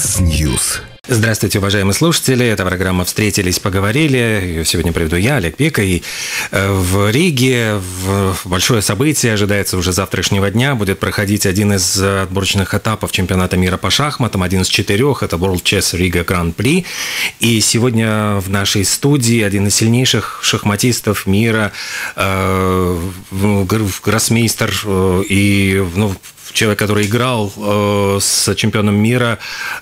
Яндекс.Ньюс. Здравствуйте, уважаемые слушатели. Это программа «Встретились, поговорили». Ее сегодня проведу я, Олег Пека. И в Риге большое событие ожидается уже завтрашнего дня. Будет проходить один из отборочных этапов чемпионата мира по шахматам, один из 4. Это World Chess Riga Grand Prix. И сегодня в нашей студии один из сильнейших шахматистов мира, гроссмейстер и человек, который играл с чемпионом мира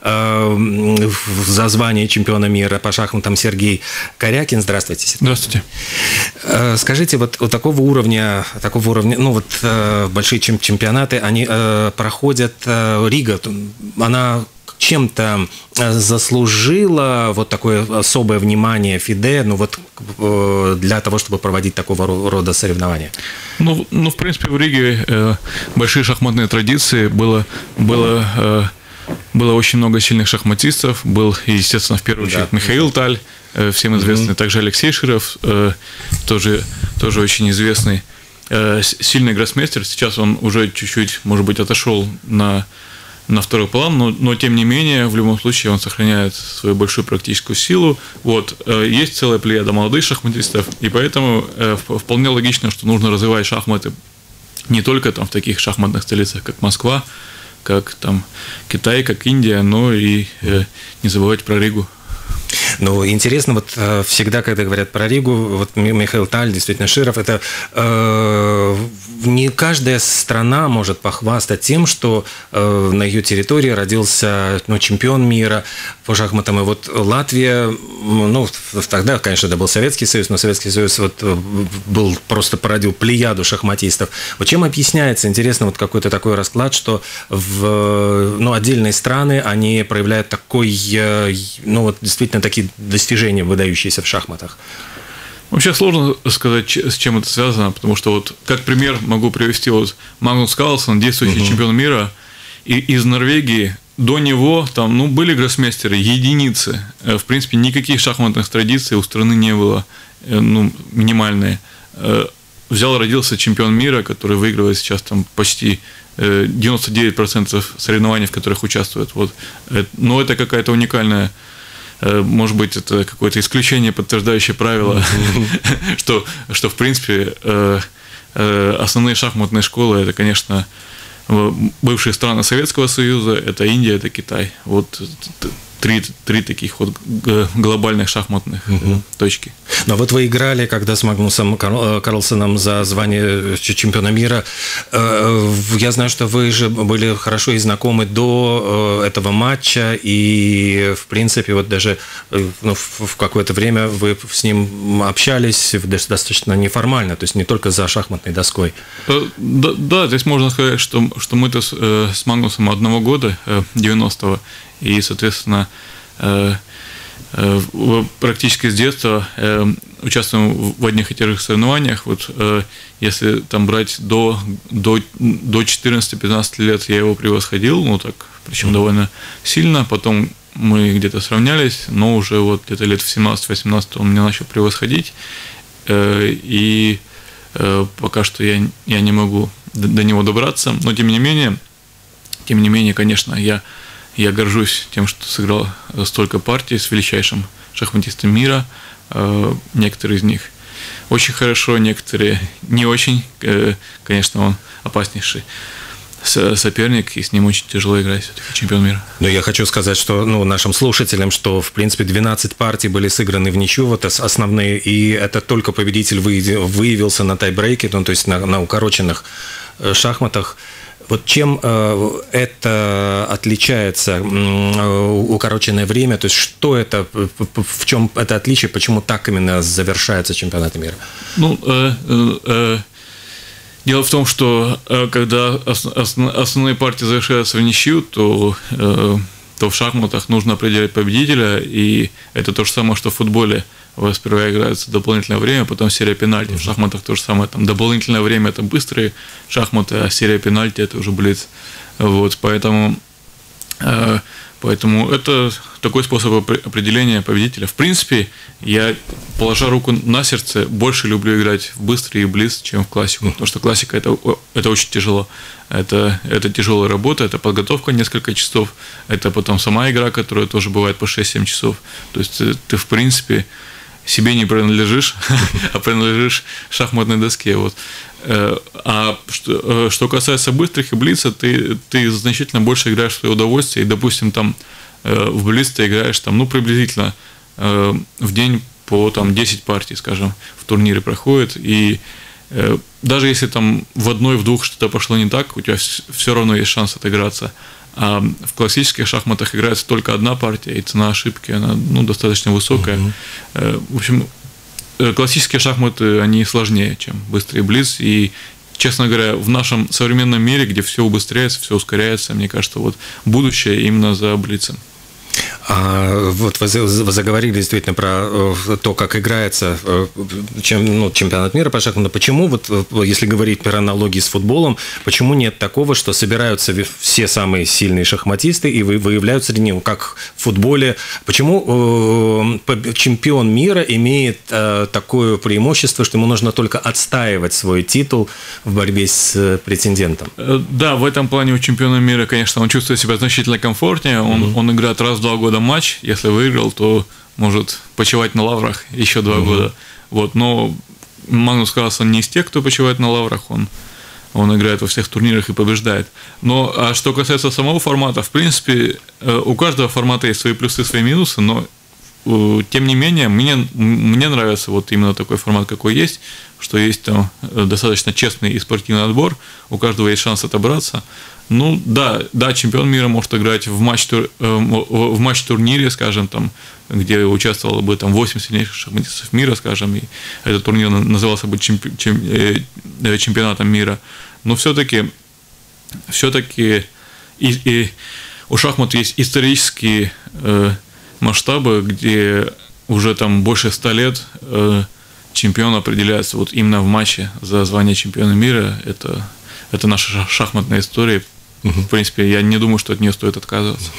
за звание чемпиона мира по шахматам, Сергей Корякин. Здравствуйте, Сергей. Здравствуйте. Скажите, вот такого уровня, большие чемпионаты, они проходят, Рига, она чем-то заслужила вот такое особое внимание ФИДЕ, для того, чтобы проводить такого рода соревнования? В принципе, в Риге большие шахматные традиции, было очень много сильных шахматистов, был, естественно, в первую очередь Михаил Таль, всем известный, также Алексей Широв, тоже очень известный, сильный гроссмейстер. Сейчас он уже чуть-чуть, может быть, отошел на второй план, но тем не менее, в любом случае, он сохраняет свою большую практическую силу. Есть целая плеяда молодых шахматистов, и поэтому вполне логично, что нужно развивать шахматы не только в таких шахматных столицах, как Москва, как Китай, как Индия, но и не забывать про Ригу. Интересно, всегда, когда говорят про Ригу, Михаил Таль, действительно Широв, это не каждая страна может похвастать тем, что на ее территории родился чемпион мира по шахматам. И Латвия, тогда, конечно, это был Советский Союз, но Советский Союз просто породил плеяду шахматистов. Чем объясняется, интересно, какой-то такой расклад, что отдельные страны, они проявляют действительно такие достижения, выдающиеся в шахматах? Вообще сложно сказать, с чем это связано, потому что как пример могу привести Магнус Карлсон, действующий чемпион мира, и из Норвегии. До него были гроссмейстеры, единицы. В принципе, никаких шахматных традиций у страны не было, минимальные. Родился чемпион мира, который выигрывает сейчас почти 99% соревнований, в которых участвует. Но это какая-то уникальная, может быть, это какое-то исключение, подтверждающее правило, что в принципе основные шахматные школы — это, конечно, бывшие страны Советского Союза, это Индия, это Китай. Три таких глобальных шахматных точки. Но вы играли, когда с Магнусом Карлсоном за звание чемпиона мира. Я знаю, что вы же были хорошо и знакомы до этого матча, и, в принципе, даже в какое-то время вы с ним общались достаточно неформально, то есть не только за шахматной доской. Да, здесь можно сказать, что мы-то с Магнусом одного года, 90-го, и, соответственно, практически с детства участвуем в одних и тех же соревнованиях. Если брать до 14-15 лет, я его превосходил, причем довольно сильно. Потом мы где-то сравнялись, но уже где-то лет в 17-18 он меня начал превосходить. И пока что я не могу до него добраться. Но тем не менее, конечно, я горжусь тем, что сыграл столько партий с величайшим шахматистом мира. Некоторые из них очень хорошо, некоторые не очень. Конечно, он опаснейший соперник, и с ним очень тяжело играть, все-таки чемпион мира. Но я хочу сказать, что нашим слушателям, что, в принципе, 12 партий были сыграны в ничью, основные, и это только победитель выявился на тайбрейке, то есть на укороченных шахматах. Чем это отличается, укороченное время, то есть что это, в чем это отличие, почему так именно завершаются чемпионаты мира? Дело в том, что когда основные партии завершаются в ничью, то в шахматах нужно определять победителя, и это то же самое, что в футболе. У вас сперва играется дополнительное время, потом серия пенальти. В шахматах то же самое. Дополнительное время – это быстрые шахматы, а серия пенальти – это уже блиц. Поэтому Поэтому это такой способ определения победителя. В принципе, я, положа руку на сердце, больше люблю играть в быстрый и близ, чем в классику. Потому что классика это очень тяжело. Это тяжелая работа, это подготовка несколько часов, это потом сама игра, которая тоже бывает по 6-7 часов. То есть ты в принципе, себе не принадлежишь, а принадлежишь шахматной доске. Вот. А что касается быстрых и блица, ты значительно больше играешь в свое удовольствие. И, допустим, там в блиц ты играешь там, ну, приблизительно в день по там, 10 партий, скажем, в турнире проходит. И даже если там в одной, в двух что-то пошло не так, у тебя все равно есть шанс отыграться. А в классических шахматах играется только одна партия, и цена ошибки, она достаточно высокая. В общем, классические шахматы, они сложнее, чем быстрый блиц. И, честно говоря, в нашем современном мире, где все убыстряется, все ускоряется, мне кажется, вот будущее именно за блицем. Вот вы заговорили действительно про то, как играется чемпионат мира по шахматам. Почему, вот, если говорить про аналогии с футболом, почему нет такого, что собираются все самые сильные шахматисты и выявляют среди них, как в футболе? Почему чемпион мира имеет такое преимущество, что ему нужно только отстаивать свой титул в борьбе с претендентом? Да, в этом плане у чемпиона мира, конечно, он чувствует себя значительно комфортнее. Он играет раз в 2 года матч, если выиграл, то может почивать на лаврах еще 2 года. Вот, но Магнус Карлсон не из тех, кто почивает на лаврах, он играет во всех турнирах и побеждает. Но а что касается самого формата, в принципе, у каждого формата есть свои плюсы, свои минусы, но тем не менее, мне нравится вот именно такой формат, какой есть, что есть там достаточно честный и спортивный отбор, у каждого есть шанс отобраться. Ну да, чемпион мира может играть в матч-турнире, скажем, там, где участвовало бы там 8 сильнейших шахматистов мира, скажем, и этот турнир назывался бы чемпионатом мира. Но все-таки и у шахмат есть исторические масштабы, где уже там больше 100 лет чемпион определяется вот именно в матче за звание чемпиона мира. Это наша шахматная история. В принципе, я не думаю, что от нее стоит отказываться.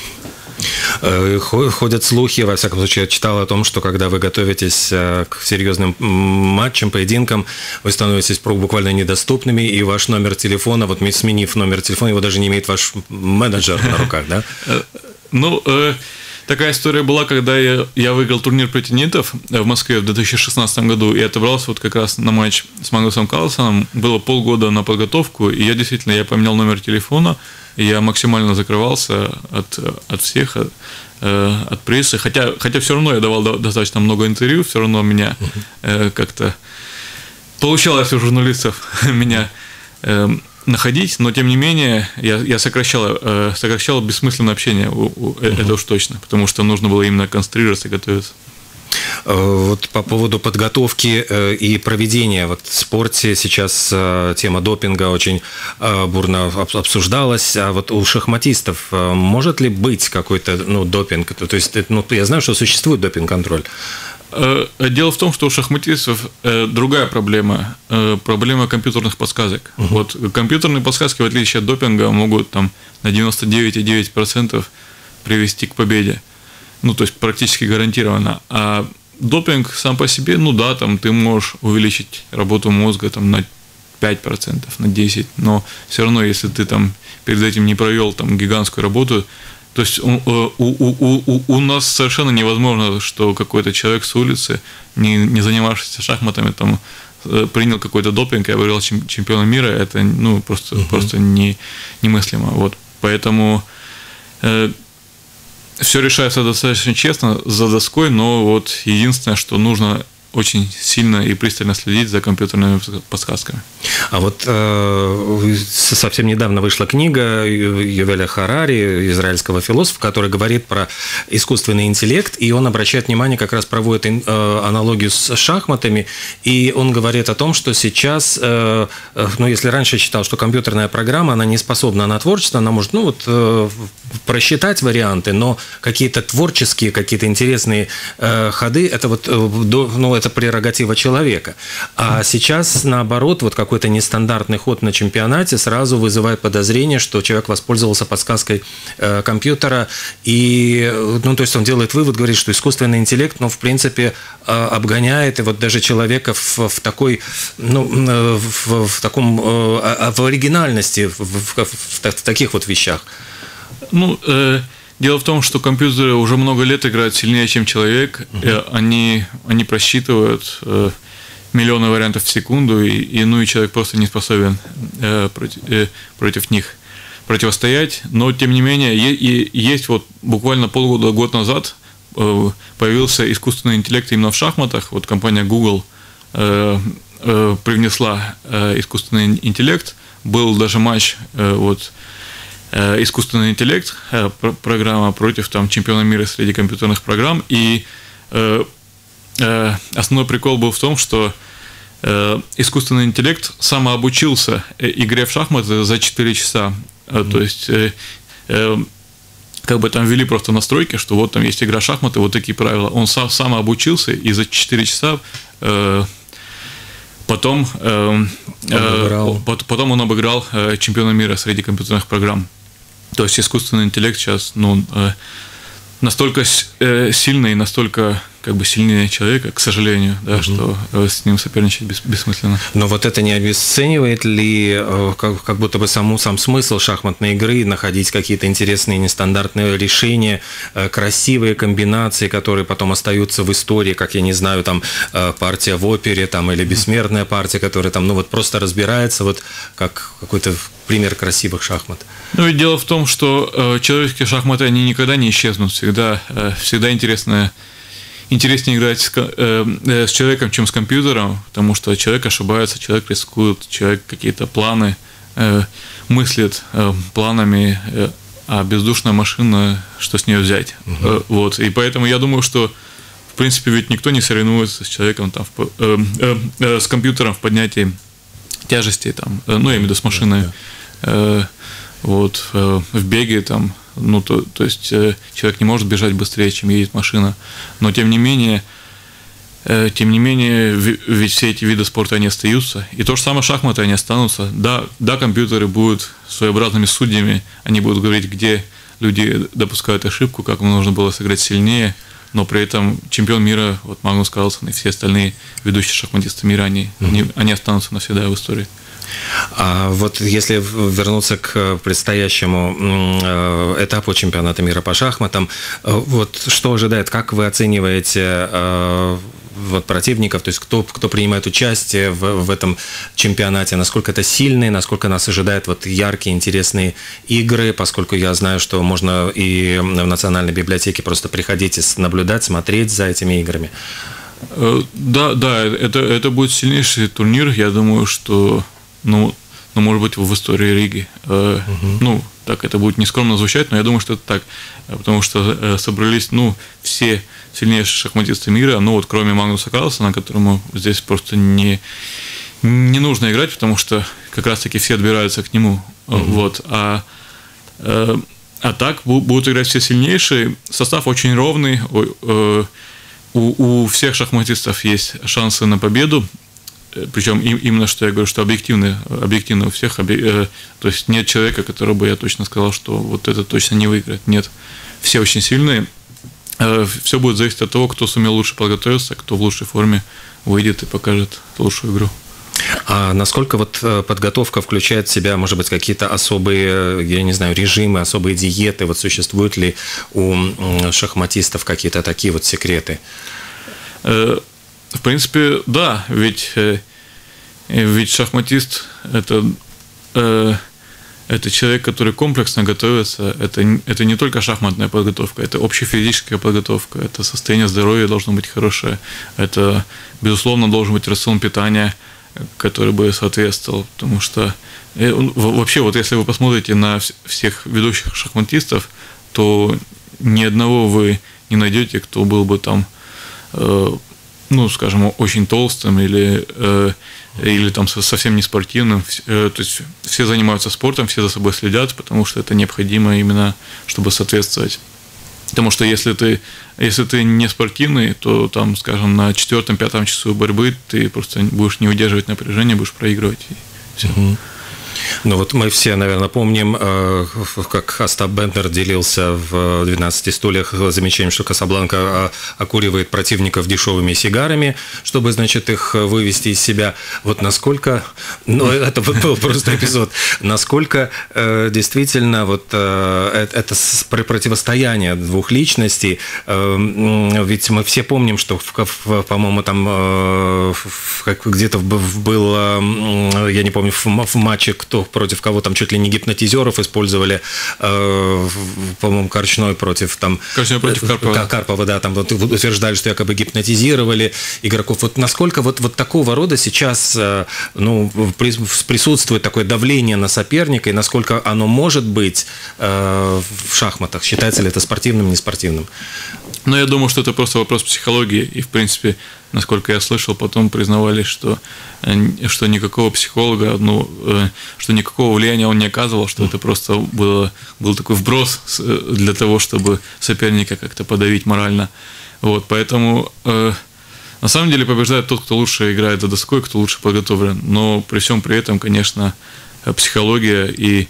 Ходят слухи, во всяком случае, я читал о том, что когда вы готовитесь к серьезным матчам, поединкам, вы становитесь буквально недоступными, и ваш номер телефона, вот сменив номер телефона, его даже не имеет ваш менеджер на руках, да? Ну, такая история была, когда я выиграл турнир претендентов в Москве в 2016 году и отобрался вот как раз на матч с Магнусом Карлсоном. Было полгода на подготовку, и я поменял номер телефона, и я максимально закрывался от всех, от прессы. Хотя все равно я давал достаточно много интервью, все равно меня как-то получалось у журналистов меня находить, но тем не менее я сокращал бессмысленное общение, это уж точно, потому что нужно было именно концентрироваться и готовиться. Вот по поводу подготовки и проведения. Вот в спорте сейчас тема допинга очень бурно обсуждалась. А вот у шахматистов может ли быть какой-то допинг? То есть, я знаю, что существует допинг-контроль. Дело в том, что у шахматистов другая проблема. Проблема компьютерных подсказок. Вот компьютерные подсказки, в отличие от допинга, могут там на 99,9% привести к победе. Ну, то есть практически гарантированно. А допинг сам по себе, там ты можешь увеличить работу мозга там, на 5%, на 10%, но все равно, если ты там перед этим не провел там гигантскую работу, то есть у нас совершенно невозможно, что какой-то человек с улицы, не занимавшийся шахматами, там, принял какой-то допинг и выиграл чемпиона мира, это просто немыслимо. Вот. Поэтому все решается достаточно честно, за доской, но вот единственное, что нужно очень сильно и пристально следить за компьютерными подсказками. А вот совсем недавно вышла книга Ювеля Харари, израильского философа, который говорит про искусственный интеллект, и он обращает внимание, как раз проводит аналогию с шахматами, и он говорит о том, что сейчас, если раньше считал, что компьютерная программа, она не способна на творчество, она может, просчитать варианты, но какие-то творческие, какие-то интересные ходы, это это прерогатива человека. А сейчас, наоборот, вот какой-то нестандартный ход на чемпионате сразу вызывает подозрение, что человек воспользовался подсказкой компьютера, и, ну, то есть он делает вывод, говорит, что искусственный интеллект, ну, в принципе, обгоняет, и вот даже человека в такой, ну, в таком, в оригинальности, в таких вот вещах. Ну, дело в том, что компьютеры уже много лет играют сильнее, чем человек. Они просчитывают миллионы вариантов в секунду, и человек просто не способен против них противостоять. Но, тем не менее, есть вот буквально год назад появился искусственный интеллект именно в шахматах. Вот компания Google привнесла искусственный интеллект. Был даже матч искусственный интеллект, программа против чемпиона мира среди компьютерных программ. И основной прикол был в том, что искусственный интеллект самообучился игре в шахматы за 4 часа. То есть как бы там ввели просто настройки, что вот там есть игра в шахматы, вот такие правила. Он самообучился, и за 4 часа потом он обыграл чемпиона мира среди компьютерных программ. То есть искусственный интеллект сейчас, ну, настолько сильный, настолько как бы сильнее человека, к сожалению, да, что с ним соперничать бессмысленно. Но вот это не обесценивает ли как будто бы сам смысл шахматной игры, находить какие-то интересные нестандартные решения, красивые комбинации, которые потом остаются в истории, как, я не знаю, там партия в опере там, или бессмертная партия, которая там, ну, вот просто разбирается, вот как какой-то пример красивых шахмат. Ну и дело в том, что человеческие шахматы, они никогда не исчезнут, всегда интереснее играть с человеком, чем с компьютером, потому что человек ошибается, человек рискует, человек какие-то планы мыслит планами, а бездушная машина, что с нее взять. Вот. И поэтому я думаю, что в принципе ведь никто не соревнуется с человеком, с компьютером в поднятии тяжестей, ну, я имею в виду с машиной, вот, в беге там. Ну, то есть человек не может бежать быстрее, чем едет машина. Но тем не менее, ведь все эти виды спорта, они остаются. И то же самое шахматы, они останутся. Да, компьютеры будут своеобразными судьями, они будут говорить, где люди допускают ошибку, как нужно было сыграть сильнее, но при этом чемпион мира, вот Магнус Карлсон и все остальные ведущие шахматисты мира, они останутся навсегда в истории. А вот если вернуться к предстоящему этапу чемпионата мира по шахматам, вот что ожидает, как вы оцениваете вот противников, то есть кто принимает участие в этом чемпионате, насколько это сильный, насколько нас ожидают вот яркие, интересные игры, поскольку я знаю, что можно и в Национальной библиотеке просто приходить и наблюдать, смотреть за этими играми. Да, это будет сильнейший турнир, я думаю, что ну, может быть, в истории Риги. Ну, так это будет нескромно звучать, но я думаю, что это так. Потому что собрались, все сильнейшие шахматисты мира, вот кроме Магнуса Карлсона, которому здесь просто не нужно играть, потому что как раз-таки все отбираются к нему. Вот. А так будут играть все сильнейшие. Состав очень ровный. У всех шахматистов есть шансы на победу. Причем именно, что я говорю, что объективно у всех, то есть нет человека, который бы я точно сказал, что вот это точно не выиграет. Нет, все очень сильные. Все будет зависеть от того, кто сумел лучше подготовиться, кто в лучшей форме выйдет и покажет лучшую игру. А насколько вот подготовка включает в себя, может быть, какие-то особые, я не знаю, режимы, особые диеты? Вот существуют ли у шахматистов какие-то такие вот секреты? В принципе, да, ведь шахматист это человек, который комплексно готовится. Это не только шахматная подготовка, это общефизическая подготовка, это состояние здоровья должно быть хорошее, это, безусловно, должен быть рацион питания, который бы соответствовал, потому что вообще, вот если вы посмотрите на всех ведущих шахматистов, то ни одного вы не найдете, кто был бы там, скажем, очень толстым или там совсем не спортивным. То есть все занимаются спортом, все за собой следят, потому что это необходимо именно, чтобы соответствовать Потому что если ты не спортивный, то там, скажем, на 4-5 часу борьбы ты просто будешь не удерживать напряжение, будешь проигрывать. И все. Ну вот мы все, наверное, помним, как Остап Бенднер делился в «12 стульях» замечанием, что Касабланка окуривает противников дешевыми сигарами, чтобы, значит, их вывести из себя. Вот насколько, ну это был просто эпизод, насколько действительно вот это противостояние двух личностей, ведь мы все помним, что, по-моему, там где-то было, я не помню, в матче кто против кого там чуть ли не гипнотизеров использовали, по-моему, Корчной против там против Карпова, да, там вот утверждали, что якобы гипнотизировали игроков. Вот насколько вот такого рода сейчас присутствует такое давление на соперника, и насколько оно может быть в шахматах? Считается ли это спортивным, неспортивным? Ну, я думаю, что это просто вопрос психологии, и, в принципе, насколько я слышал, потом признавали, что никакого психолога, что никакого влияния он не оказывал, что это просто был такой вброс для того, чтобы соперника как-то подавить морально. Вот, поэтому на самом деле побеждает тот, кто лучше играет за доской, кто лучше подготовлен. Но при всем при этом, конечно, психология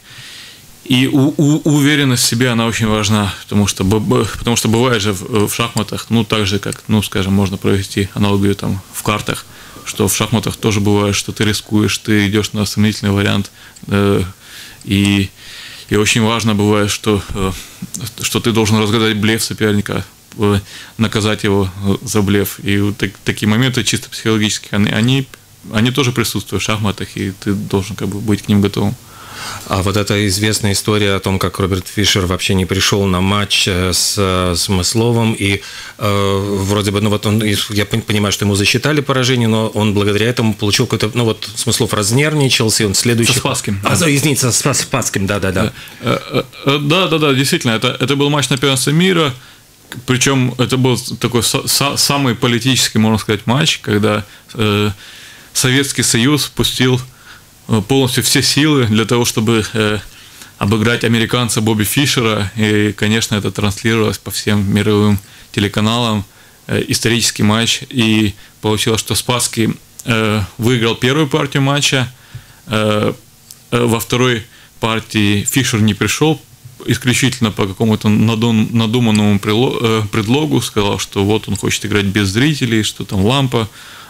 и уверенность в себе, она очень важна, потому что бывает же в шахматах, так же, как, скажем, можно провести аналогию там в картах, что в шахматах тоже бывает, что ты рискуешь, ты идешь на сомнительный вариант, и очень важно бывает, что ты должен разгадать блеф соперника, наказать его за блеф, и вот такие моменты чисто психологические, они тоже присутствуют в шахматах, и ты должен как бы быть к ним готовым. А вот эта известная история о том, как Роберт Фишер вообще не пришел на матч с Смысловым, и вроде бы, я понимаю, что ему засчитали поражение, но он благодаря этому получил какой-то, Смыслов разнервничался, и он следующий... Со Спасским. Извините, со Спасским, да. Да, действительно, это был матч на первенстве мира, причем это был такой самый политический, можно сказать, матч, когда Советский Союз пустил полностью все силы для того, чтобы обыграть американца Бобби Фишера. И, конечно, это транслировалось по всем мировым телеканалам. Исторический матч. И получилось, что Спасский выиграл первую партию матча. Во второй партии Фишер не пришел исключительно по какому-то надуманному предлогу. Сказал, что вот он хочет играть без зрителей, что там лампа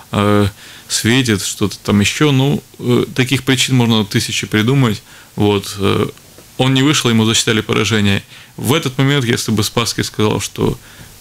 светит, что-то там еще. Таких причин можно тысячи придумать. Вот. Он не вышел, ему засчитали поражение. В этот момент, если бы Спасский сказал, что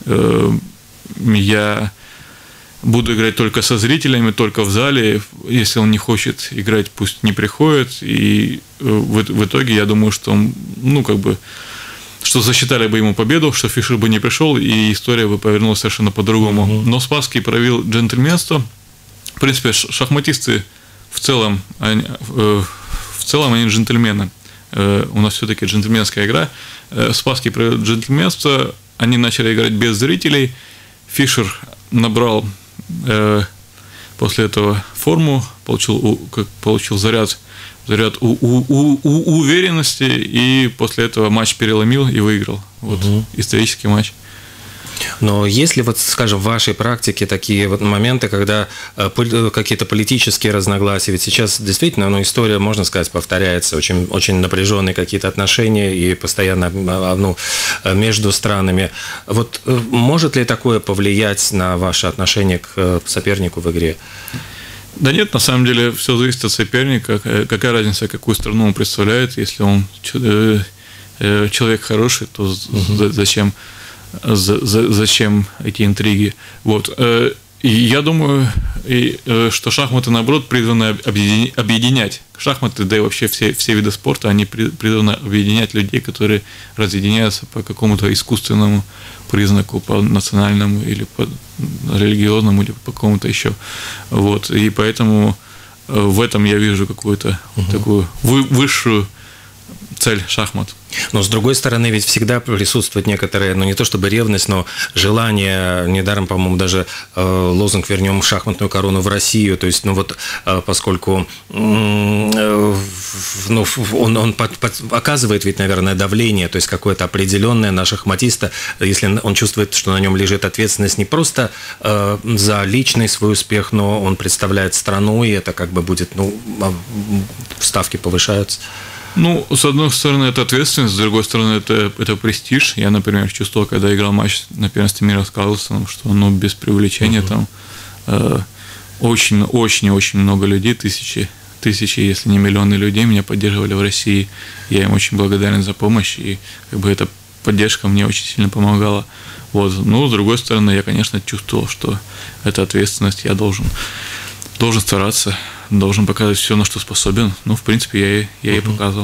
я буду играть только со зрителями, только в зале, если он не хочет играть, пусть не приходит. И в итоге, я думаю, что он, что засчитали бы ему победу, что Фишер бы не пришел, и история бы повернулась совершенно по-другому. Но Спасский проявил джентльменство. В принципе, шахматисты в целом они джентльмены. У нас все-таки джентльменская игра. Спасский проявил джентльменство, они начали играть без зрителей. Фишер набрал после этого форму, получил заряд уверенности, и после этого матч переломил и выиграл. Вот исторический матч. Но есть ли, скажем, в вашей практике такие моменты, когда какие-то политические разногласия, ведь сейчас действительно, история, можно сказать, повторяется, очень, очень напряженные какие-то отношения и постоянно между странами. Вот может ли такое повлиять на ваше отношение к сопернику в игре? Да нет, на самом деле все зависит от соперника. Какая разница, какую страну он представляет? Если он человек хороший, то зачем эти интриги? Вот. И я думаю, что шахматы, наоборот, призваны объединять. Шахматы, да и вообще все виды спорта, они призваны объединять людей, которые разъединяются по какому-то искусственному признаку, по национальному или по религиозному, или по какому-то еще. Вот. И поэтому в этом я вижу какую-то такую высшую цель шахмат. Но, с другой стороны, ведь всегда присутствует некоторая, ну, не то чтобы ревность, но желание, недаром, по-моему, даже лозунг «Вернем шахматную корону в Россию», то есть, ну, вот, поскольку ну, он оказывает ведь, наверное, давление, то есть, какое-то определенное на шахматиста, если он чувствует, что на нем лежит ответственность не просто за личный свой успех, но он представляет страну, и это как бы будет, ну, ставки повышаются. Ну, с одной стороны, это ответственность, с другой стороны, это престиж. Я, например, чувствовал, когда играл матч на первенстве мира с Карлсоном, что, ну, без привлечения там очень-очень много людей, тысячи, если не миллионы людей меня поддерживали в России. Я им очень благодарен за помощь, и как бы эта поддержка мне очень сильно помогала. Вот. Но, с другой стороны, я, конечно, чувствовал, что это ответственность, я должен стараться, должен показывать все, на что способен. Ну, в принципе, я и показывал.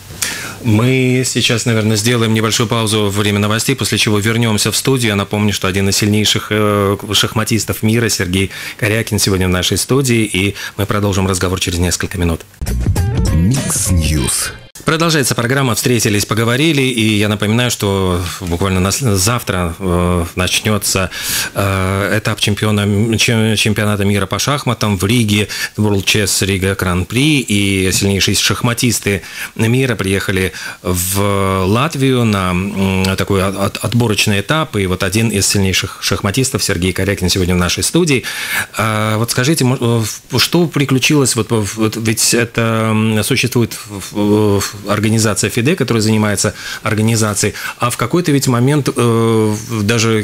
Мы сейчас, наверное, сделаем небольшую паузу во время новостей, после чего вернемся в студию. Я напомню, что один из сильнейших шахматистов мира, Сергей Карякин, сегодня в нашей студии, и мы продолжим разговор через несколько минут. Микс Ньюс. Продолжается программа «Встретились, поговорили», и я напоминаю, что буквально завтра начнется этап чемпионата мира по шахматам в Риге, World Chess Riga Grand Prix, и сильнейшие шахматисты мира приехали в Латвию на такой отборочный этап, и вот один из сильнейших шахматистов, Сергей Карякин, сегодня в нашей студии. Вот скажите, что приключилось, ведь это существует организация ФИДЕ, которая занимается организацией, а в какой-то ведь момент даже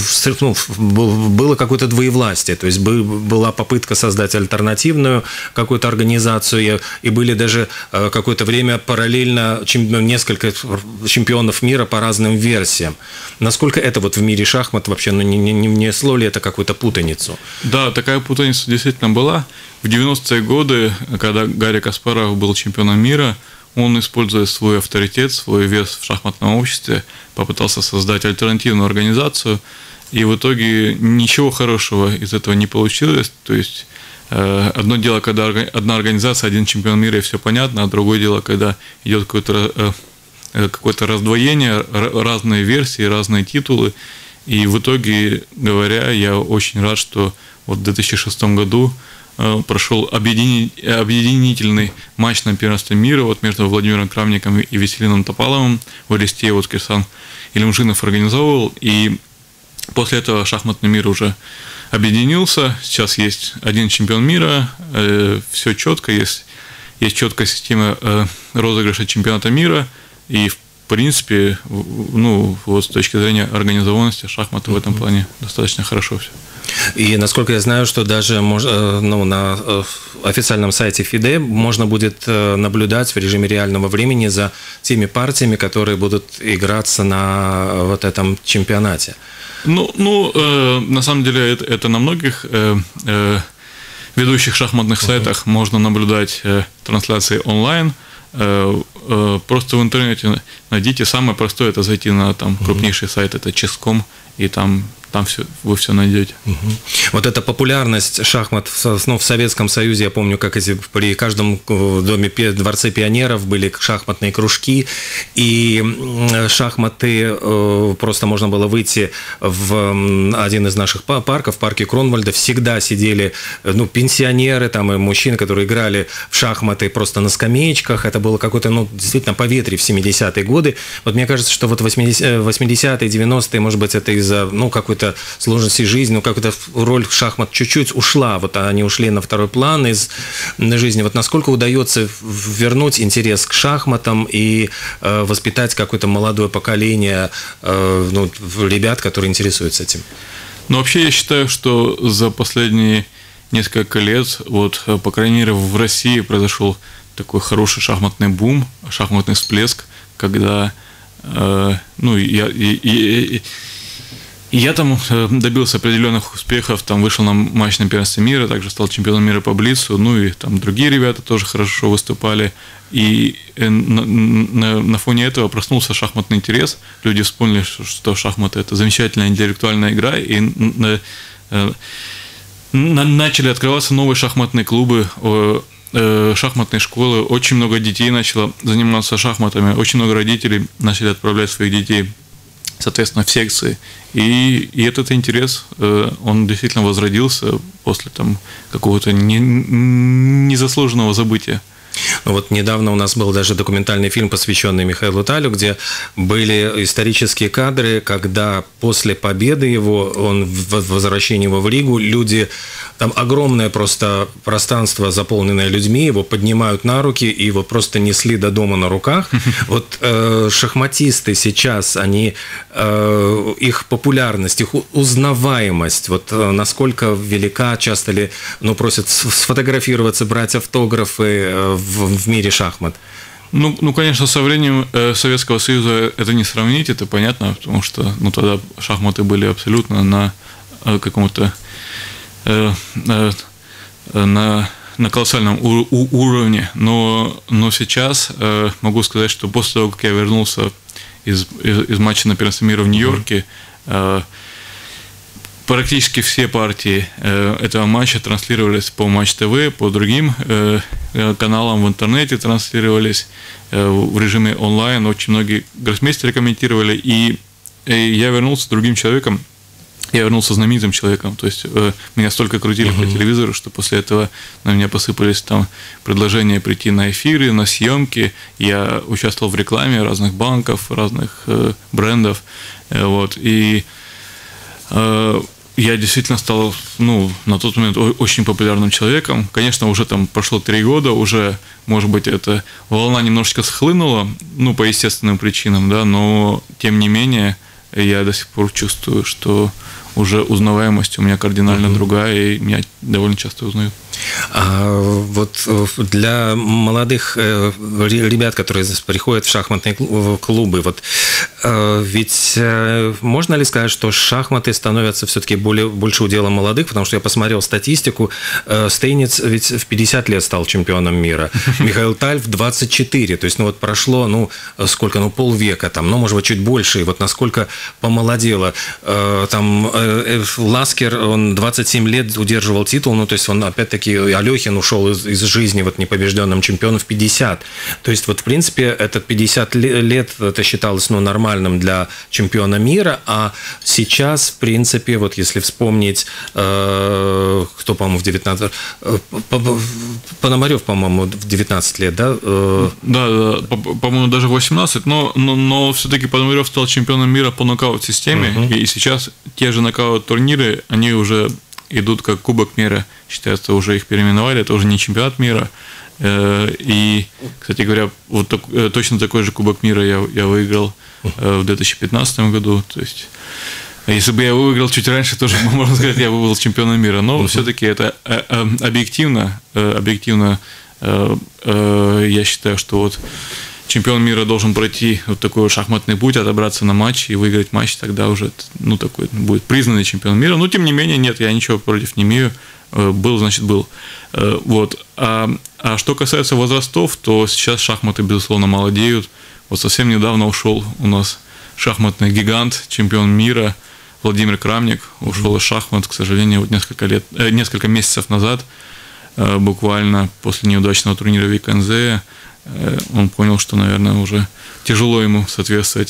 было какое-то двоевластие, то есть была попытка создать альтернативную какую-то организацию, и были даже какое-то время параллельно несколько чемпионов мира по разным версиям. Насколько это вот в мире шахмат вообще, ну, не внесло ли это какую-то путаницу? Да, такая путаница действительно была. В 90-е годы, когда Гарри Каспаров был чемпионом мира, он, используя свой авторитет, свой вес в шахматном обществе, попытался создать альтернативную организацию, и в итоге ничего хорошего из этого не получилось. То есть одно дело, когда одна организация, один чемпион мира, и все понятно, а другое дело, когда идет какое-то раздвоение, разные версии, разные титулы. И в итоге, говоря, я очень рад, что вот в 2006 году прошел объединительный матч на первенстве мира вот между Владимиром Крамником и Веселином Топаловым в Элисте. Вот Кирсан Илюмжинов организовывал, и после этого шахматный мир уже объединился. Сейчас есть один чемпион мира, все четко, есть четкая система розыгрыша чемпионата мира, и в принципе, ну, вот с точки зрения организованности шахматы в этом плане достаточно хорошо все. И, насколько я знаю, что даже на официальном сайте ФИДЕ можно будет наблюдать в режиме реального времени за теми партиями, которые будут играться на вот этом чемпионате. На самом деле это на многих ведущих шахматных сайтах можно наблюдать трансляции онлайн. Просто в интернете найдите, самое простое — это зайти на там крупнейший сайт, это Chess.com, и там вы все найдете. Вот эта популярность шахмат в Советском Союзе, я помню, как при каждом дворце пионеров были шахматные кружки, и шахматы просто можно было выйти в один из наших парков, в парке Кронвальда, всегда сидели пенсионеры там, и мужчины, которые играли в шахматы просто на скамеечках. Это было какое-то действительно поветрие в 70-е годы. Вот мне кажется, что вот 80-е, 90-е, может быть, это из-за какой-то сложности жизни, какая-то роль шахмат чуть-чуть ушла, вот они ушли на второй план из жизни. Вот насколько удается вернуть интерес к шахматам и воспитать какое-то молодое поколение ребят, которые интересуются этим? Вообще я считаю, что за последние несколько лет, вот, по крайней мере, в России произошел такой хороший шахматный бум, шахматный всплеск, когда я там добился определенных успехов, там вышел на матч на первенстве мира, также стал чемпионом мира по блицу, и там другие ребята тоже хорошо выступали. И на фоне этого проснулся шахматный интерес. Люди вспомнили, что шахматы — это замечательная интеллектуальная игра, и начали открываться новые шахматные клубы. шахматные школы, очень много детей начало заниматься шахматами, очень много родителей начали отправлять своих детей, соответственно, в секции. И этот интерес, он действительно возродился после там какого-то незаслуженного забытия. Ну вот недавно у нас был даже документальный фильм, посвященный Михаилу Талю, где были исторические кадры, когда после победы его, возвращения его в Ригу, люди, там огромное просто пространство, заполненное людьми, его поднимают на руки и его просто несли до дома на руках. Вот шахматисты сейчас, они, их популярность, их узнаваемость, вот насколько велика, часто ли, просят сфотографироваться, брать автографы в мире шахмат? Ну, конечно, со временем Советского Союза это не сравнить, это понятно, потому что тогда шахматы были абсолютно на каком-то на колоссальном уровне, но сейчас могу сказать, что после того, как я вернулся из матча на первенстве мира в Нью-Йорке, практически все партии этого матча транслировались по Матч ТВ, по другим каналам в интернете транслировались в режиме онлайн. Очень многие гроссмейстеры комментировали, и я вернулся другим человеком. Я вернулся знаменитым человеком, то есть меня столько крутили по телевизору, что после этого на меня посыпались там предложения прийти на эфиры, на съемки. Я участвовал в рекламе разных банков, разных брендов, вот, и я действительно стал, на тот момент очень популярным человеком. Конечно, уже там прошло 3 года, уже, может быть, эта волна немножечко схлынула, по естественным причинам, да, но тем не менее я до сих пор чувствую, что уже узнаваемость у меня кардинально другая, и меня довольно часто узнают. А вот для молодых ребят, которые приходят в шахматные клубы, вот ведь можно ли сказать, что шахматы становятся все-таки больше уделом молодых? Потому что я посмотрел статистику, Стейниц ведь в 50 лет стал чемпионом мира, Михаил Таль в 24, то есть прошло, сколько, полвека, там, может быть, чуть больше, и вот насколько помолодело. Там Ласкер, он 27 лет удерживал титул, то есть он опять-таки, Алехин ушел из жизни непобежденным чемпионом в 50. То есть в принципе, этот 50 лет это считалось нормальным для чемпиона мира, а сейчас, в принципе, если вспомнить, кто, по-моему, в 19... Пономарев, по-моему, в 19 лет, да? Да, по-моему, даже 18, но все-таки Пономарев стал чемпионом мира по нокаут-системе, и сейчас те же нокаут-турниры, они уже идут как Кубок мира, считается, уже их переименовали, это уже не чемпионат мира. И, кстати говоря, точно такой же Кубок мира я выиграл в 2015 году. То есть, если бы я выиграл чуть раньше, тоже можно сказать, я бы был чемпионом мира. Но все-таки это объективно, я считаю, что чемпион мира должен пройти такой шахматный путь, отобраться на матч и выиграть матч, тогда уже такой будет признанный чемпион мира. Но тем не менее, нет, я ничего против не имею. Был, значит, был. Вот. А что касается возрастов, то сейчас шахматы, безусловно, молодеют. Совсем недавно ушел у нас шахматный гигант, чемпион мира Владимир Крамник. Ушел из шахмат, к сожалению, несколько месяцев назад, буквально после неудачного турнира в Виконзе. Он понял, что, наверное, уже тяжело ему соответствовать,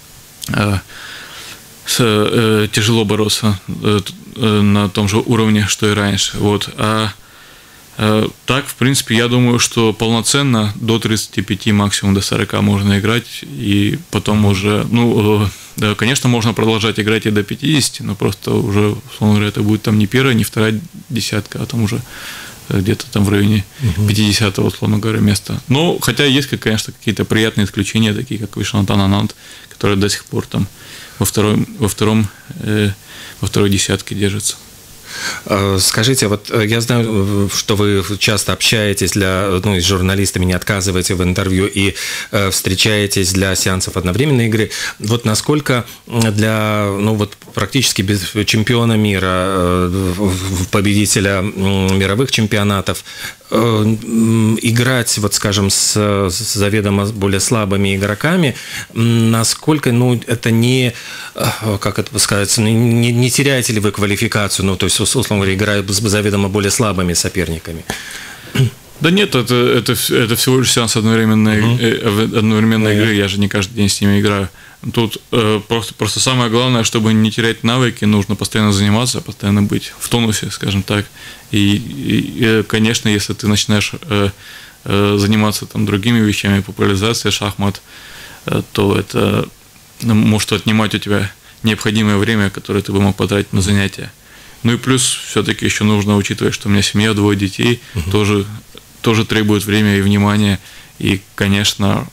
тяжело бороться на том же уровне, что и раньше. Вот. Так, в принципе, я думаю, что полноценно до 35, максимум до 40 можно играть, и потом уже, конечно, можно продолжать играть и до 50, но просто уже, условно говоря, это будет там не первая, не вторая десятка, а там уже где-то там в районе 50-го, условно говоря, места. Но, хотя есть, конечно, какие-то приятные исключения, такие как Вишванатан Ананд, который до сих пор там во второй десятке держится. Скажите, я знаю, что вы часто общаетесь с журналистами, не отказываете в интервью и встречаетесь для сеансов одновременной игры. Насколько для практически без чемпиона мира, победителя мировых чемпионатов, играть, скажем, с заведомо более слабыми игроками, насколько, это не, как это сказать, не теряете ли вы квалификацию, то есть, условно говоря, играя с заведомо более слабыми соперниками? Да нет, это всего лишь сеанс одновременной игры, я же не каждый день с ними играю. Тут просто самое главное, чтобы не терять навыки, нужно постоянно заниматься, постоянно быть в тонусе, скажем так. И конечно, если ты начинаешь заниматься там другими вещами, популяризацией шахмат, то это может отнимать у тебя необходимое время, которое ты бы мог потратить на занятия. Ну и плюс все-таки еще нужно учитывать, что у меня семья, 2 детей, тоже требует время и внимания. И, конечно,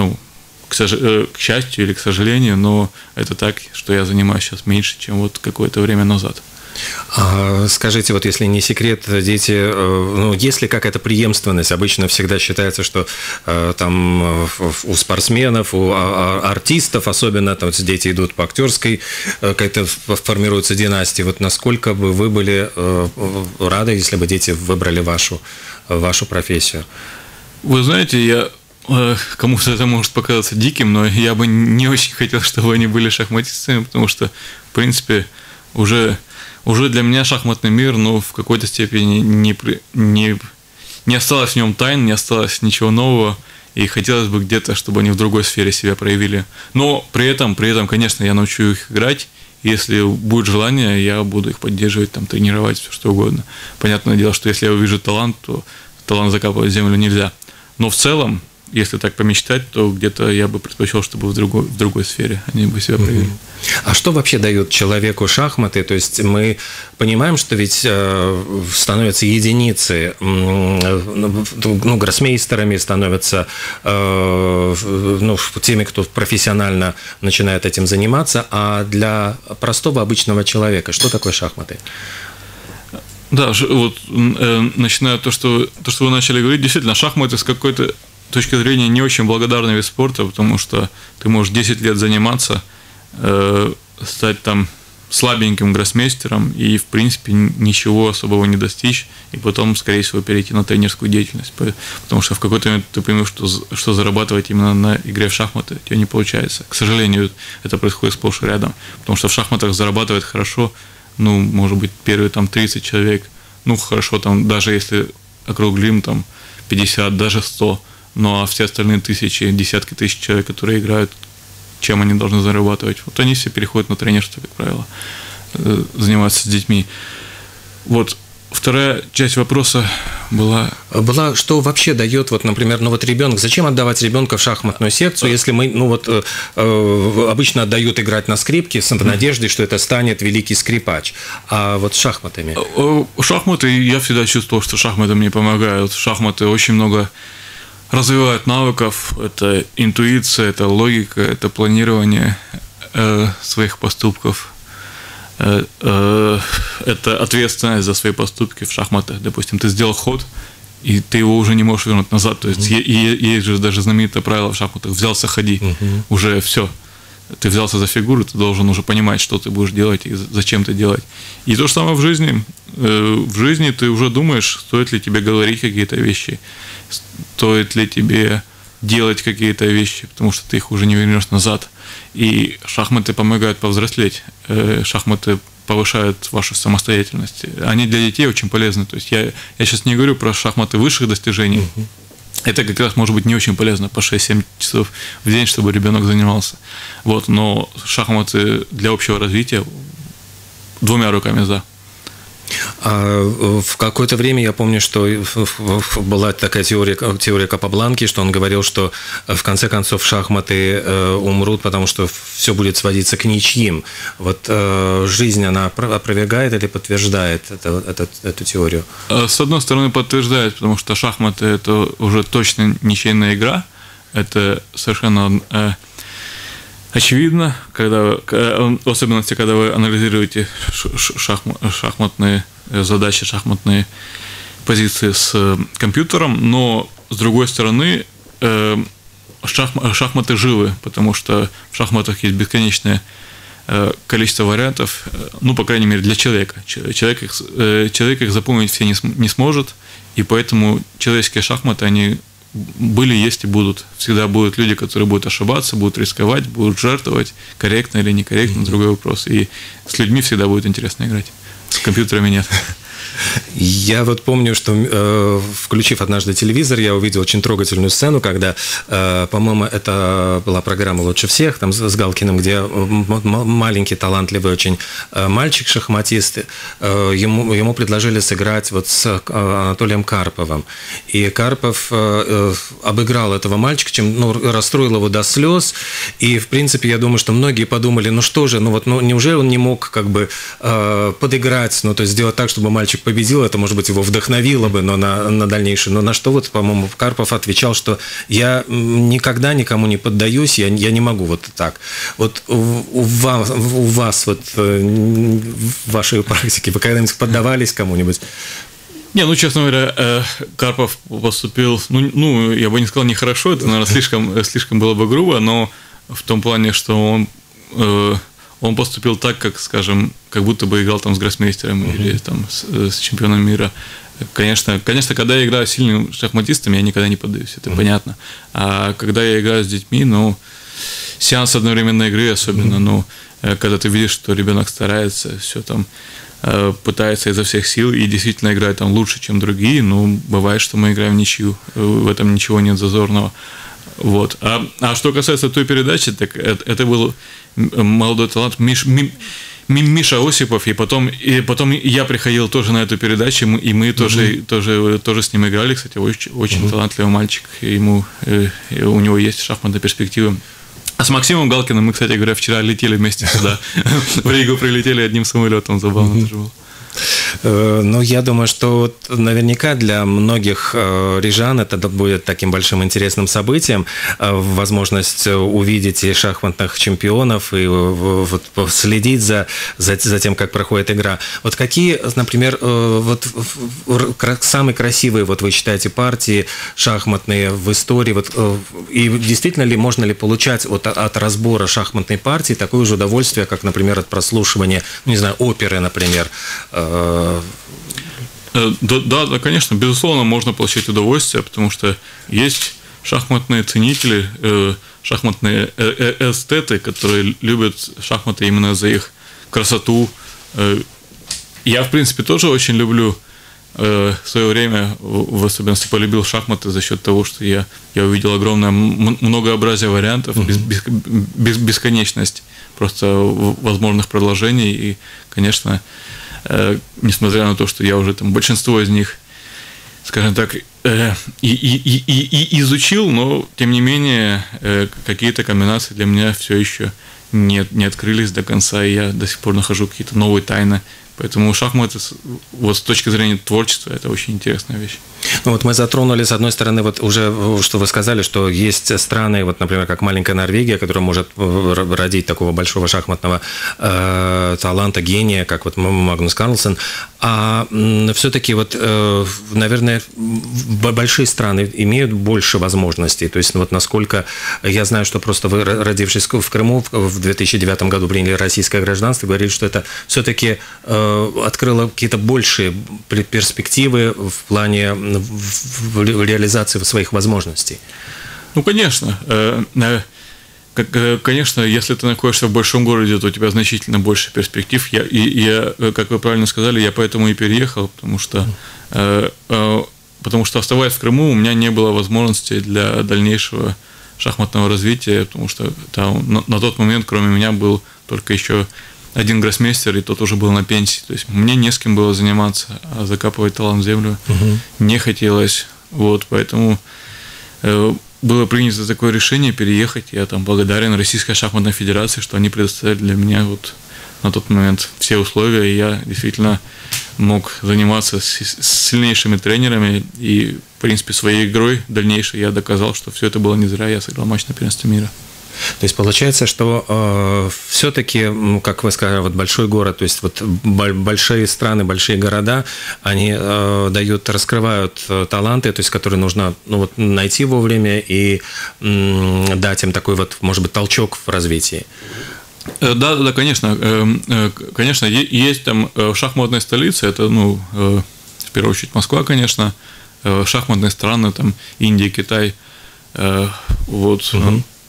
к счастью или к сожалению, но это так, что я занимаюсь сейчас меньше, чем вот какое-то время назад. Скажите, вот если не секрет, дети, есть ли какая-то преемственность? Обычно всегда считается, что там у спортсменов, у артистов, особенно там дети идут по актерской, какая-то формируется династия. Вот насколько бы вы были рады, если бы дети выбрали вашу профессию? Вы знаете, кому-то это может показаться диким, но я бы не очень хотел, чтобы они были шахматистами, потому что, в принципе, уже для меня шахматный мир, в какой-то степени не осталось в нем тайн, не осталось ничего нового, и хотелось бы где-то, чтобы они в другой сфере себя проявили. Но при этом, конечно, я научу их играть, и если будет желание, я буду их поддерживать, там, тренировать, все что угодно. Понятное дело, что если я увижу талант, то талант закапывать в землю нельзя. Но в целом, если так помечтать, то где-то я бы предпочел, чтобы в другой сфере они бы себя проявили. А что вообще дают человеку шахматы? То есть мы понимаем, что ведь становятся единицы, гроссмейстерами становятся теми, кто профессионально начинает этим заниматься, а для простого обычного человека что такое шахматы? Да, вот начиная то, что вы начали говорить, действительно, шахматы с какой-то точки зрения не очень благодарный вид спорта, потому что ты можешь 10 лет заниматься, стать там слабеньким гроссмейстером и, в принципе, ничего особого не достичь, и потом, скорее всего, перейти на тренерскую деятельность. Потому что в какой-то момент ты поймешь, что зарабатывать именно на игре в шахматы у тебя не получается. К сожалению, это происходит сплошь и рядом, потому что в шахматах зарабатывает хорошо, может быть, первые там 30 человек, хорошо, там, даже если округлим, там, 50, даже 100, а все остальные тысячи, десятки тысяч человек, которые играют, чем они должны зарабатывать, вот они все переходят на тренерство, как правило, занимаются с детьми. Вот вторая часть вопроса была, что вообще дает, например, ребенок, зачем отдавать ребенка в шахматную секцию, если мы, обычно отдают играть на скрипке с надеждой, что это станет великий скрипач, а вот с шахматами? Шахматы, я всегда чувствовал, что шахматы мне помогают. Шахматы очень много развивают навыков, это интуиция, это логика, это планирование своих поступков, это ответственность за свои поступки в шахматах. Допустим, ты сделал ход, и ты его уже не можешь вернуть назад. То есть есть же даже знаменитое правило в шахматах: взялся, ходи, уже все. Ты взялся за фигуру, ты должен уже понимать, что ты будешь делать и зачем ты делать. И то же самое в жизни. В жизни ты уже думаешь, стоит ли тебе говорить какие-то вещи, стоит ли тебе делать какие-то вещи, потому что ты их уже не вернешь назад. И шахматы помогают повзрослеть. Шахматы повышают вашу самостоятельность. Они для детей очень полезны. То есть я сейчас не говорю про шахматы высших достижений. Это как раз может быть не очень полезно по 6-7 часов в день, чтобы ребенок занимался. Но шахматы для общего развития 2 руками за. В какое-то время я помню, что была такая теория Капабланки, что он говорил, что в конце концов шахматы умрут, потому что все будет сводиться к ничьим. Жизнь, она опровергает или подтверждает эту теорию? С одной стороны, подтверждает, потому что шахматы – это уже точно ничейная игра. Это совершенно очевидно, в особенности, когда вы анализируете шахматные задачи, шахматные позиции с компьютером, но, с другой стороны, шахматы живы, потому что в шахматах есть бесконечное количество вариантов, по крайней мере, для человека. Человек их запомнить все не сможет, и поэтому человеческие шахматы, они были, есть и будут. Всегда будут люди, которые будут ошибаться, будут рисковать, будут жертвовать, корректно или некорректно, другой вопрос. И с людьми всегда будет интересно играть. С компьютерами нет. Я вот помню, что, включив однажды телевизор, я увидел очень трогательную сцену, когда, по-моему, это была программа «Лучше всех», там с Галкиным, где маленький, талантливый очень мальчик-шахматист, ему предложили сыграть вот с Анатолием Карповым. И Карпов обыграл этого мальчика, чем расстроил его до слез. И, в принципе, я думаю, что многие подумали, ну что же, неужели он не мог как бы подыграть, то есть сделать так, чтобы мальчик победил, это, может быть, его вдохновило бы на дальнейшее. Но на что вот, по-моему, Карпов отвечал, что я никогда никому не поддаюсь, я не могу вот так. Вот у вас вот в вашей практике вы когда-нибудь поддавались кому-нибудь? Не, честно говоря, Карпов поступил, я бы не сказал нехорошо, это, наверное, слишком было бы грубо, но в том плане, что он поступил так, как будто бы играл там с гроссмейстером или там с чемпионом мира. Конечно, когда я играю с сильным шахматистом, я никогда не поддаюсь, это понятно. А когда я играю с детьми, сеанс одновременной игры особенно, когда ты видишь, что ребенок старается, все там пытается изо всех сил и действительно играет там лучше, чем другие, бывает, что мы играем в ничью, в этом ничего нет зазорного. Вот. А что касается той передачи, так это был молодой талант Миша Осипов, и потом я приходил тоже на эту передачу, и мы тоже с ним играли, кстати, очень талантливый мальчик, у него есть шахматные перспективы. А с Максимом Галкиным мы, кстати говоря, вчера летели вместе сюда, в Ригу прилетели одним самолетом, забавно тоже было. Я думаю, что наверняка для многих рижан это будет таким большим интересным событием, возможность увидеть и шахматных чемпионов, и вот следить за тем, как проходит игра. Вот какие, например, самые красивые, вы считаете, партии шахматные в истории, и действительно ли, можно ли получать от разбора шахматной партии такое же удовольствие, как, например, от прослушивания, оперы, например? Да, конечно, безусловно, можно получить удовольствие, потому что есть шахматные ценители, шахматные эстеты, которые любят шахматы именно за их красоту. Я, в принципе, тоже очень люблю. В свое время, в особенности, полюбил шахматы за счет того, что я увидел огромное многообразие вариантов, бесконечность просто возможных продолжений. И, конечно, несмотря на то, что я уже там большинство из них, скажем так, и изучил, но тем не менее какие-то комбинации для меня все еще не открылись до конца, и я до сих пор нахожу какие-то новые тайны. Поэтому шахматы, с точки зрения творчества, это очень интересная вещь. Мы затронули, с одной стороны, уже, что вы сказали, что есть страны, например, как маленькая Норвегия, которая может родить такого большого шахматного таланта, гения, как Магнус Карлсен. А все-таки, наверное, большие страны имеют больше возможностей. То есть, насколько я знаю, что просто вы, родившись в Крыму, в 2009 году приняли российское гражданство, говорили, что это все-таки открыло какие-то большие перспективы в плане реализации своих возможностей. Конечно. Конечно, если ты находишься в большом городе, то у тебя значительно больше перспектив. Я, как вы правильно сказали, я поэтому и переехал, потому что оставаясь в Крыму, у меня не было возможности для дальнейшего шахматного развития, потому что там, на тот момент, кроме меня, был только еще один гроссмейстер, и тот уже был на пенсии. То есть мне не с кем было заниматься, а закапывать талант в землю не хотелось. Поэтому было принято такое решение переехать. Я благодарен Российской шахматной федерации, что они предоставили для меня на тот момент все условия, и я действительно мог заниматься с сильнейшими тренерами, и, в принципе, своей игрой дальнейшей я доказал, что все это было не зря, я сыграл матч на первенстве мира. То есть получается, что все-таки, как вы сказали, большой город, то есть большие страны, большие города, они раскрывают таланты, то есть которые нужно найти вовремя и дать им такой может быть, толчок в развитии. Да, конечно. Конечно, есть там шахматные столицы, это, в первую очередь, Москва, конечно, шахматные страны, там, Индия, Китай,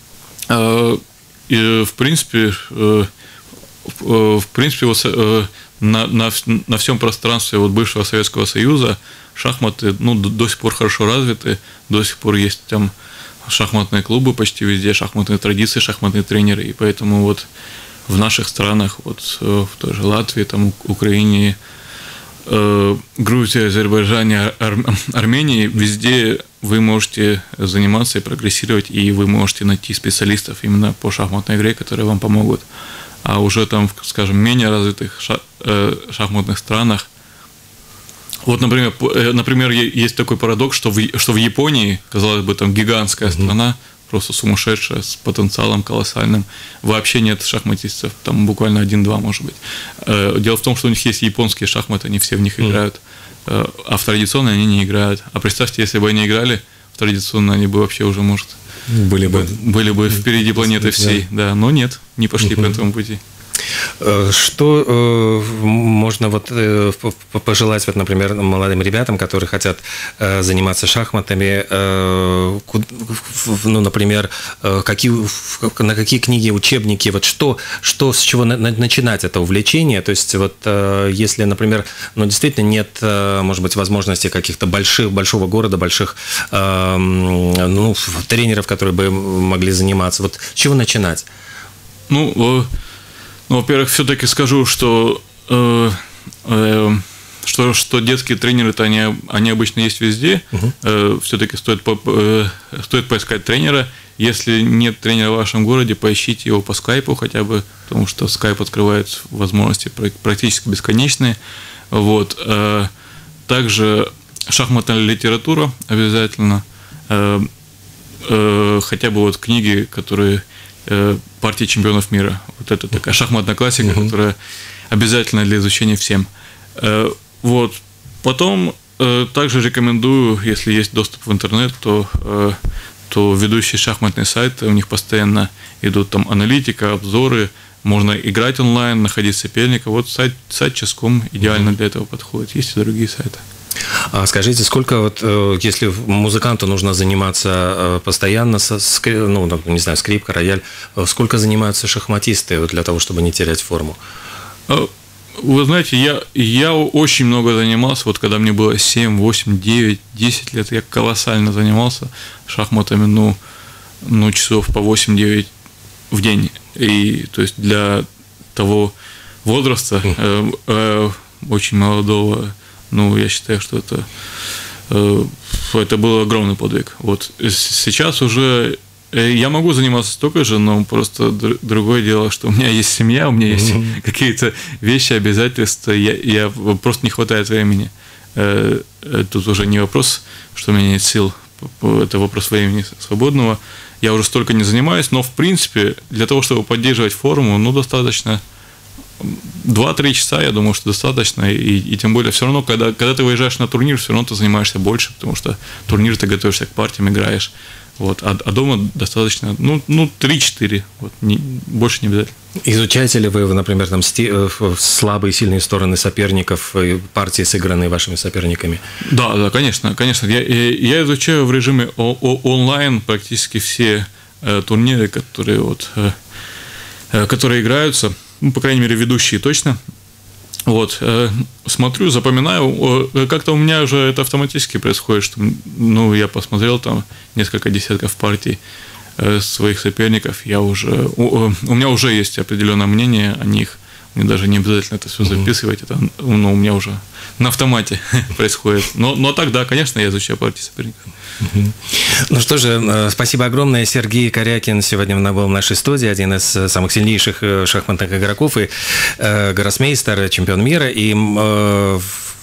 И, в принципе, на всем пространстве вот бывшего Советского Союза шахматы, ну, до сих пор хорошо развиты, до сих пор есть там шахматные клубы почти везде, шахматные традиции, шахматные тренеры, и поэтому вот в наших странах, вот в той же Латвии, там, Украине, Грузии, Азербайджане, Армении, везде вы можете заниматься и прогрессировать, и вы можете найти специалистов именно по шахматной игре, которые вам помогут. А уже там, скажем, менее развитых шахматных странах, вот, например, есть такой парадокс, что в Японии, казалось бы, там гигантская страна, просто сумасшедшая, с потенциалом колоссальным, вообще нет шахматистов, там буквально 1-2, может быть. Дело в том, что у них есть японские шахматы, они все в них играют, а в традиционные они не играют. А представьте, если бы они играли в традиционные, они бы вообще уже, может, были бы впереди планеты всей, да, но нет, не пошли по этому пути. Что можно вот пожелать, вот, например, молодым ребятам, которые хотят заниматься шахматами, ну, например, на какие книги, учебники, вот что с чего начинать это увлечение? То есть вот если, например, ну, действительно нет, может быть, возможности каких-то большого города, больших ну, тренеров, которые бы могли заниматься, вот с чего начинать? Ну, во-первых, все-таки скажу, что детские тренеры-то они обычно есть везде. Все-таки стоит поискать тренера. Если нет тренера в вашем городе, поищите его по скайпу хотя бы, потому что скайп открывает возможности практически бесконечные. Вот. Также шахматная литература обязательно. Хотя бы вот книги, которые партии чемпионов мира. Вот это такая шахматная классика, которая обязательна для изучения всем. Вот. Потом также рекомендую, если есть доступ в интернет, то ведущие шахматные сайты, у них постоянно идут там аналитика, обзоры, можно играть онлайн, находить соперника. Вот сайт Chess.com идеально для этого подходит. Есть и другие сайты. А скажите, сколько вот, если музыканту нужно заниматься постоянно, ну, не знаю, скрипка, рояль, сколько занимаются шахматисты для того, чтобы не терять форму? Вы знаете, я очень много занимался, вот когда мне было 7, 8, 9, 10 лет, я колоссально занимался шахматами, ну часов по 8-9 в день. И то есть для того возраста, очень молодого, ну, я считаю, что это был огромный подвиг. Вот сейчас уже я могу заниматься столько же, но просто другое дело, что у меня есть семья, у меня есть какие-то вещи, обязательства, я просто не хватает времени. Тут уже не вопрос, что у меня нет сил, это вопрос времени свободного. Я уже столько не занимаюсь, но в принципе для того, чтобы поддерживать форму, ну, достаточно 2-3 часа, я думаю, что достаточно, и тем более все равно, когда ты выезжаешь на турнир, все равно ты занимаешься больше, потому что турнир ты готовишься к партиям, играешь, вот, а дома достаточно, ну 3-4, вот, больше не обязательно. Изучаете ли вы, например, там слабые и сильные стороны соперников, партии, сыгранные вашими соперниками? Да, конечно. Я изучаю в режиме онлайн практически все турниры, которые играются. Ну, по крайней мере, ведущие точно. Вот, смотрю, запоминаю. Как-то у меня уже это автоматически происходит, что, ну, я посмотрел там несколько десятков партий своих соперников, у меня уже есть определенное мнение о них. Мне даже не обязательно это все записывать, это, ну, у меня уже на автомате происходит. Но тогда, конечно, я изучаю партии соперников. Ну что же, спасибо огромное. Сергей Корякин сегодня был в нашей студии, один из самых сильнейших шахматных игроков и гроссмейстер, чемпион мира, и в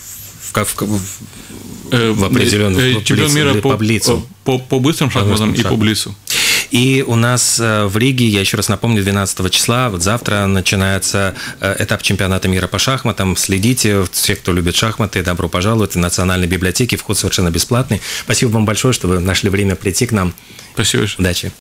определенных чемпион мира по блицу. По быстрым шахматам и по блицу. И у нас в Риге, я еще раз напомню, 12 числа, вот завтра начинается этап чемпионата мира по шахматам. Следите, все, кто любит шахматы, добро пожаловать в Национальной библиотеке, вход совершенно бесплатный. Спасибо вам большое, что вы нашли время прийти к нам. Спасибо. Удачи.